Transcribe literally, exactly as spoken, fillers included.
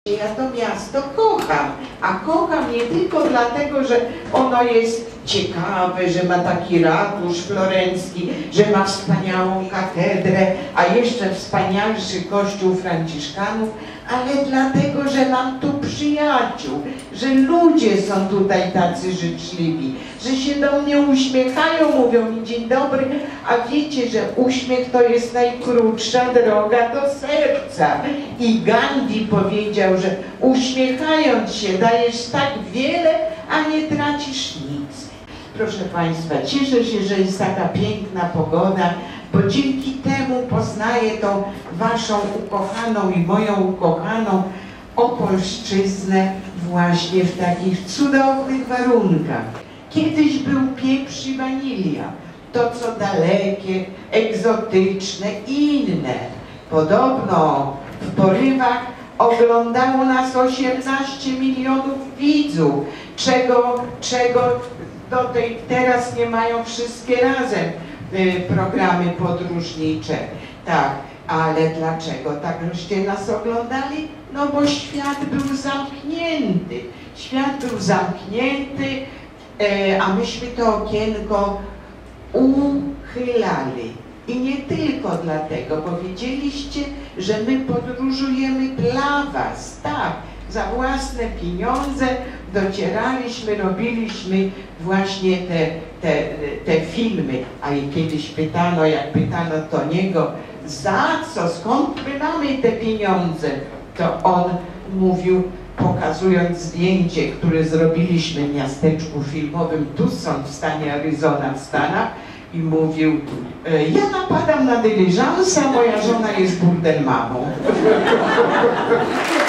Ja to miasto kocham, a kocham nie tylko dlatego, że ono jest ciekawe, że ma taki ratusz florencki, że ma wspaniałą katedrę, a jeszcze wspanialszy kościół franciszkanów, ale dlatego, że mam tu przyjaciół, że ludzie są tutaj tacy życzliwi, że się do mnie uśmiechają, mówią mi dzień dobry, a wiecie, że uśmiech to jest najkrótsza droga do serca. I Gandhi powiedział, że uśmiechając się dajesz tak wiele, a nie tracisz nic. Proszę Państwa, cieszę się, że jest taka piękna pogoda, bo dzięki temu poznaję tą Waszą ukochaną i moją ukochaną Opolszczyznę właśnie w takich cudownych warunkach. Kiedyś był pieprz i wanilia, to co dalekie, egzotyczne, inne. Podobno w porywach oglądało nas osiemnaście milionów widzów, czego, czego do tej, teraz nie mają wszystkie razem y, programy podróżnicze. Tak, ale dlaczego tak żeście nas oglądali? No bo świat był zamknięty. Świat był zamknięty, y, a myśmy to okienko uchylali. I nie tylko dlatego, bo wiedzieliście, że my podróżujemy dla Was, tak, za własne pieniądze docieraliśmy, robiliśmy właśnie te, te, te filmy. A i kiedyś pytano, jak pytano Toniego, za co, skąd my mamy te pieniądze, to on mówił, pokazując zdjęcie, które zrobiliśmy w miasteczku filmowym Tucson w stanie Arizona w Stanach, i mówił, ja napadam na dyliżansa, moja żona jest burdelmamą.